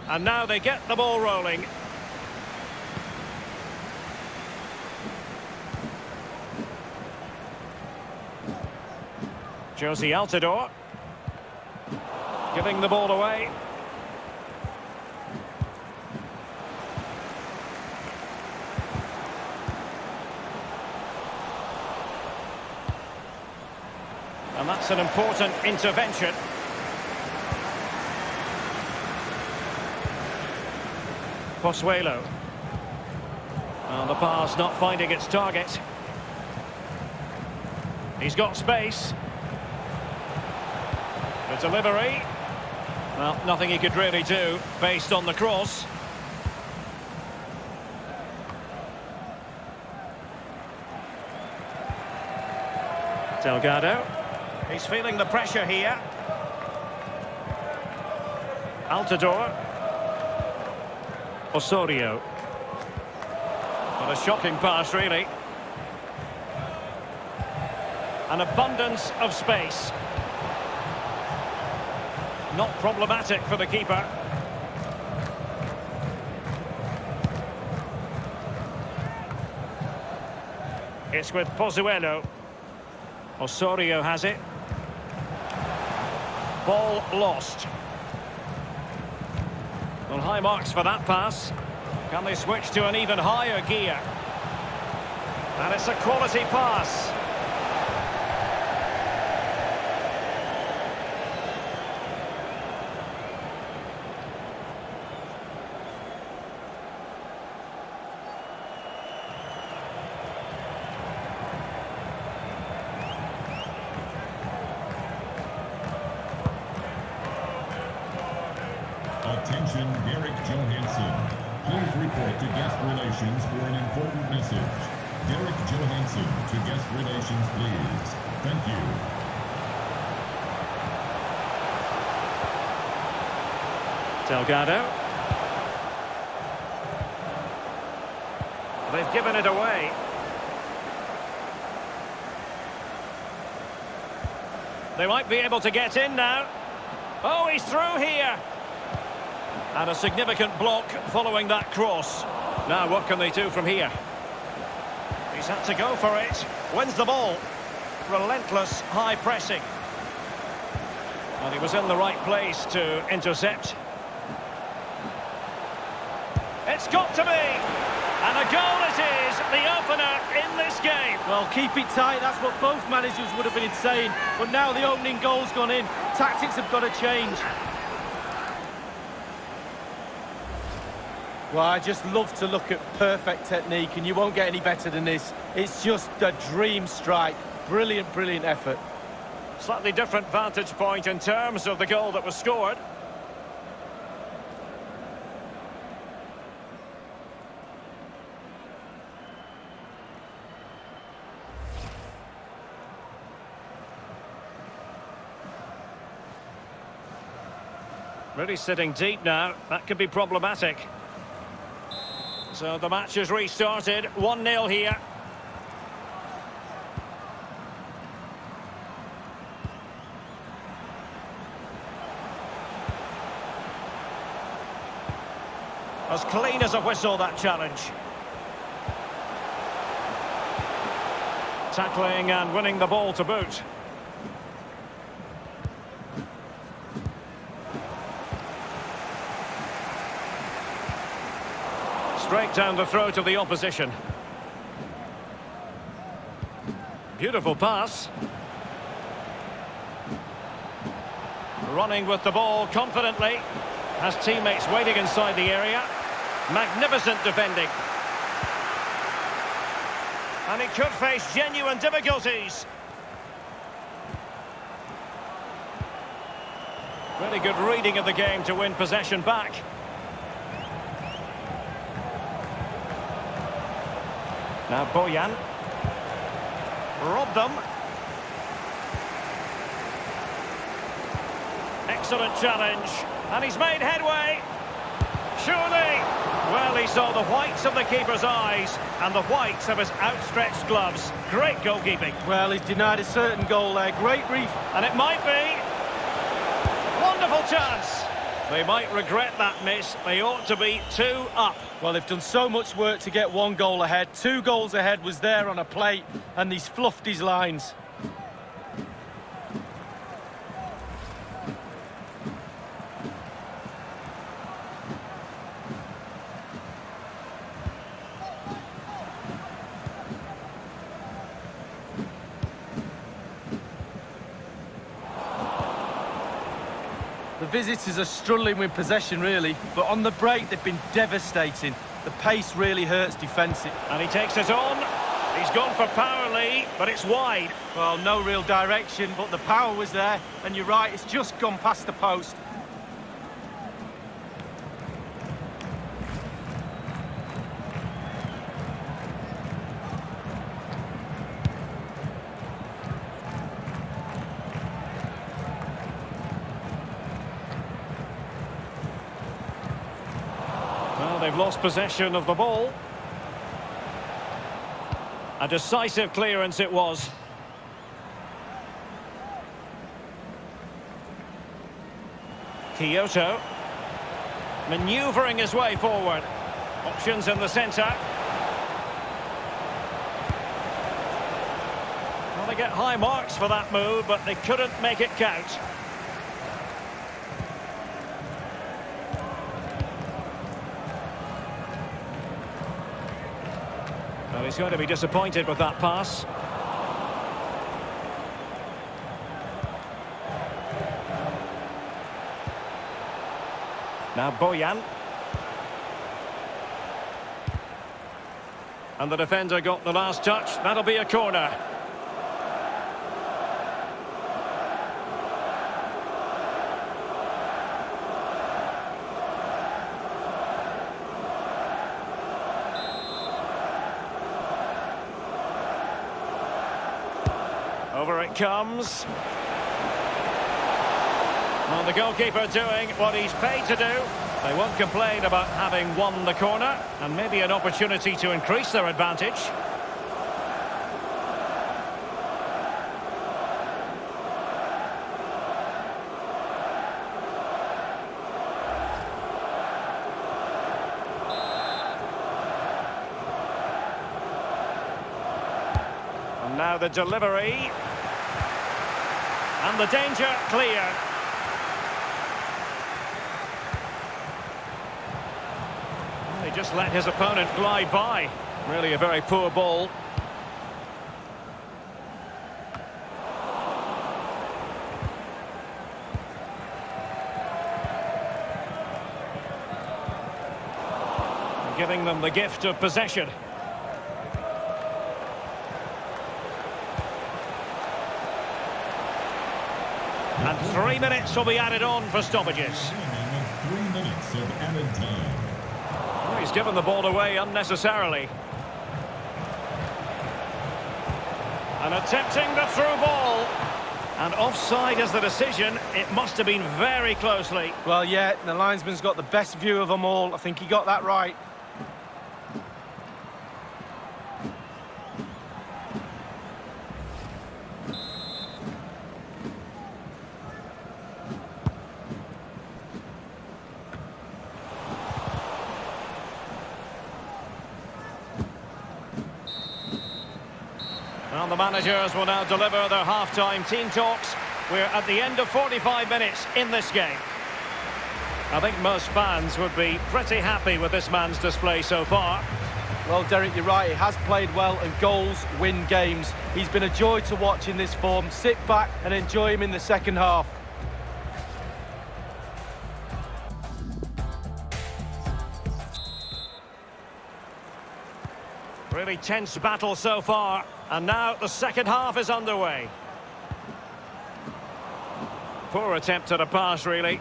And now they get the ball rolling. Josie Altidore. Giving the ball away. And that's an important intervention. Pozuelo. And the pass not finding its target. He's got space. The delivery. Well, nothing he could really do based on the cross. Delgado. He's feeling the pressure here. Altidore. Osorio. What a shocking pass, really. An abundance of space. Not problematic for the keeper. It's with Pozuelo. Osorio has it. Ball lost. Well, high marks for that pass. Can they switch to an even higher gear? And it's a quality pass. Attention, Derek Johansson. Please report to guest relations for an important message. Derek Johansson to guest relations, please. Thank you. Delgado. They've given it away. They might be able to get in now. Oh, he's through here. And a significant block following that cross. Now, what can they do from here? He's had to go for it. Wins the ball. Relentless high pressing. And he was in the right place to intercept. It's got to be. And a goal it is, the opener in this game. Well, keep it tight, that's what both managers would have been saying. But now the opening goal's gone in. Tactics have got to change. Well, I just love to look at perfect technique, and you won't get any better than this. It's just a dream strike. Brilliant, brilliant effort. Slightly different vantage point in terms of the goal that was scored. Really sitting deep now. That could be problematic. So the match has restarted. 1-0 here. As clean as a whistle, that challenge. Tackling and winning the ball to boot. Straight down the throat of the opposition. Beautiful pass. Running with the ball confidently. Has teammates waiting inside the area. Magnificent defending. And he could face genuine difficulties. Really good reading of the game to win possession back. Now Bojan. Robbed them. Excellent challenge. And he's made headway. Surely. Well, he saw the whites of the keeper's eyes and the whites of his outstretched gloves. Great goalkeeping. Well, he's denied a certain goal there. Great reef. And it might be. Wonderful chance. They might regret that miss. They ought to be 2 up. Well, they've done so much work to get 1 goal ahead. 2 goals ahead was there on a plate, and he's fluffed his lines. The visitors are struggling with possession, really, but on the break, they've been devastating. The pace really hurts defensive. And he takes it on. He's gone for power, Lee, but it's wide. Well, no real direction, but the power was there, and you're right, it's just gone past the post. Well, they've lost possession of the ball. A decisive clearance it was. Kyoto manoeuvring his way forward. Options in the centre. Well, they get high marks for that move, but they couldn't make it count. Well, he's going to be disappointed with that pass. Now Boyan. And the defender got the last touch. That'll be a corner. Over it comes. Well, the goalkeeper doing what he's paid to do. They won't complain about having won the corner, and maybe an opportunity to increase their advantage. And now the delivery. And the danger cleared. He just let his opponent glide by. Really a very poor ball. Giving them the gift of possession. And 3 minutes will be added on for stoppages. 3 minutes of added time. Well, he's given the ball away unnecessarily. And attempting the through ball. And offside is the decision. It must have been very closely. Well, yeah, the linesman's got the best view of them all. I think he got that right. Well, the managers will now deliver their half-time team talks. We're at the end of 45 minutes in this game. I think most fans would be pretty happy with this man's display so far. Well, Derek, you're right. He has played well, and goals win games. He's been a joy to watch in this form. Sit back and enjoy him in the second half. Really tense battle so far, and now the second half is underway. Poor attempt at a pass, really.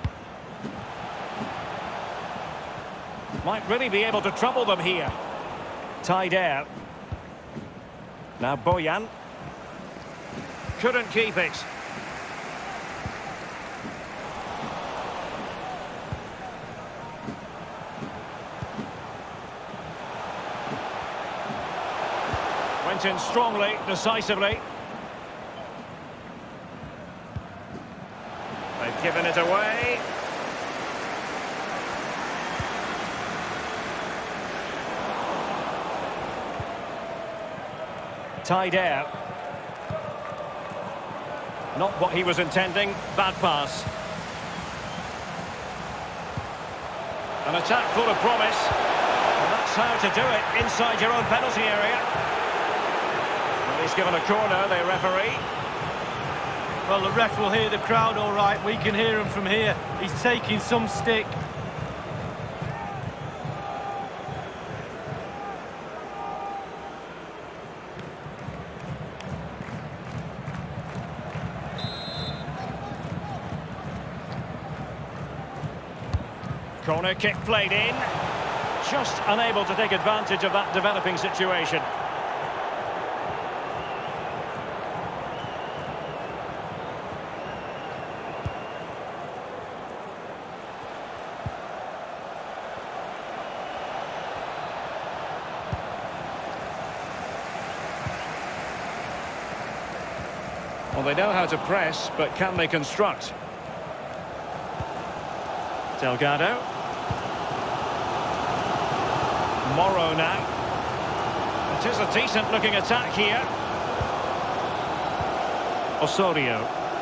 Might really be able to trouble them here. Taider. Now Boyan. Couldn't keep it. Went in strongly, decisively. They've given it away. Taider. Not what he was intending. Bad pass. An attack full of promise. And that's how to do it inside your own penalty area. Well, he's given a corner, the referee. Well, the ref will hear the crowd all right. We can hear him from here. He's taking some stick. Corner kick played in. Just unable to take advantage of that developing situation. Well, they know how to press, but can they construct? Delgado. Morrow now. It is a decent-looking attack here. Osorio.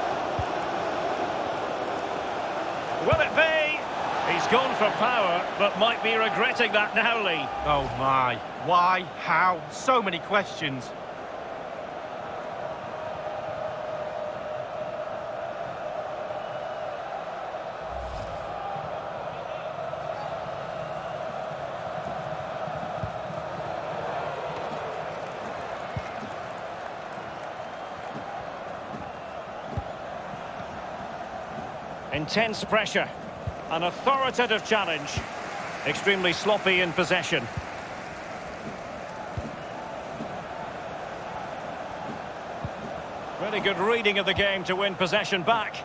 Will it be? He's gone for power, but might be regretting that now, Lee. Oh, my. Why? How? So many questions. Intense pressure, an authoritative challenge, extremely sloppy in possession. Really good reading of the game to win possession back.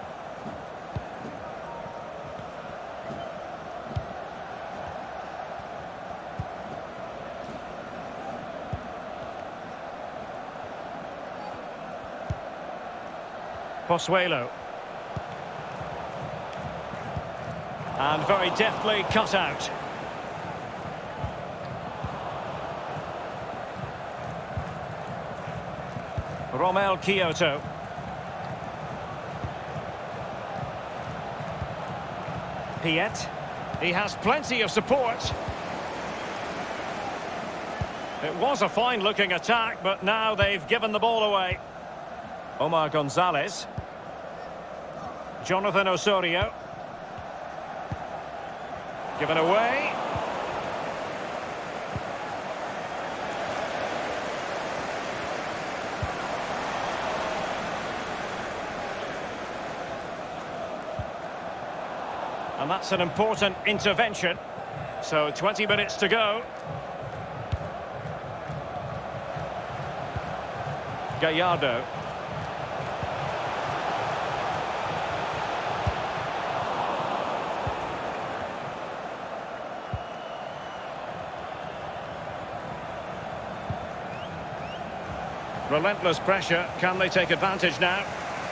Pozuelo. And very deftly cut out. Romel Kyoto. Piet. He has plenty of support. It was a fine-looking attack, but now they've given the ball away. Omar Gonzalez. Jonathan Osorio. Given away. And that's an important intervention. So 20 minutes to go. Gallardo. Relentless pressure. Can they take advantage now?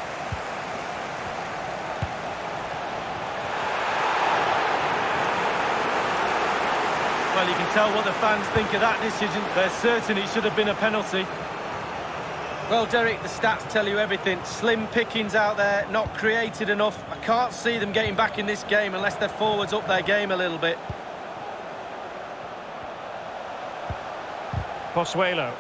Well, you can tell what the fans think of that decision. They're certain it should have been a penalty. Well, Derek, the stats tell you everything. Slim pickings out there, not created enough. I can't see them getting back in this game unless their forwards up their game a little bit. Pozuelo.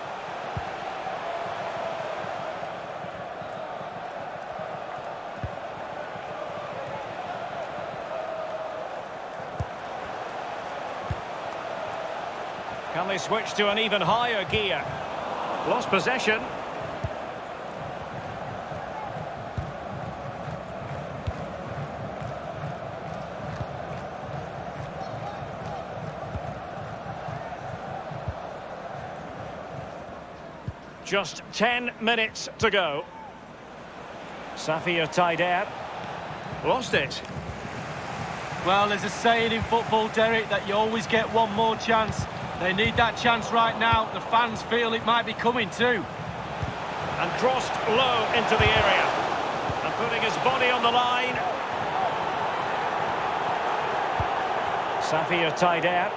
Can they switch to an even higher gear? Lost possession. Just 10 minutes to go. Safia Taider. Lost it. Well, there's a saying in football, Derek, that you always get one more chance. They need that chance right now. The fans feel it might be coming too. And crossed low into the area. And putting his body on the line. Safia Taider.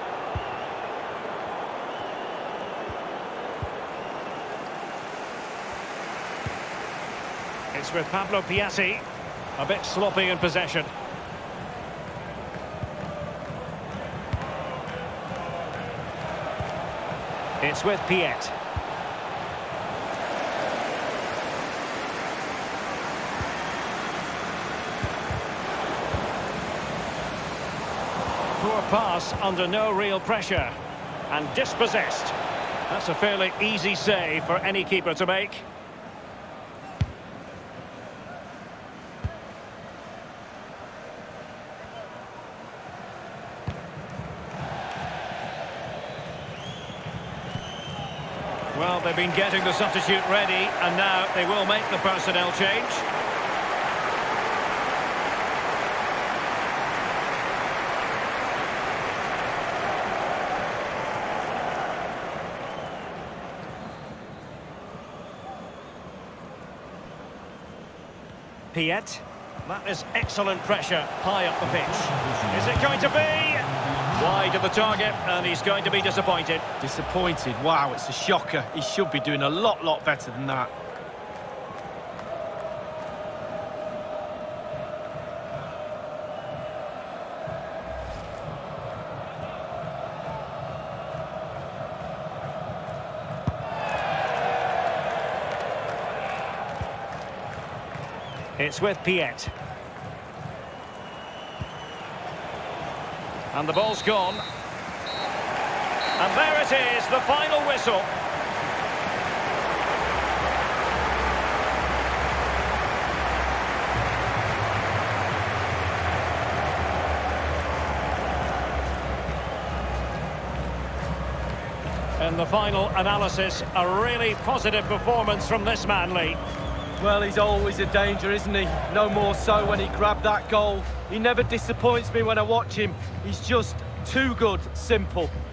It's with Pablo Piatti. A bit sloppy in possession. It's with Piet. Poor pass under no real pressure. And dispossessed. That's a fairly easy save for any keeper to make. Well, they've been getting the substitute ready, and now they will make the personnel change. Piet. That is excellent pressure high up the pitch. Is it going to be? Wide of the target, and he's going to be disappointed. Disappointed? Wow, it's a shocker. He should be doing a lot better than that. It's with Piet. And the ball's gone. And there it is, the final whistle. In the final analysis, a really positive performance from this man, Lee. Well, he's always a danger, isn't he? No more so when he grabbed that goal. He never disappoints me when I watch him. He's just too good, simple.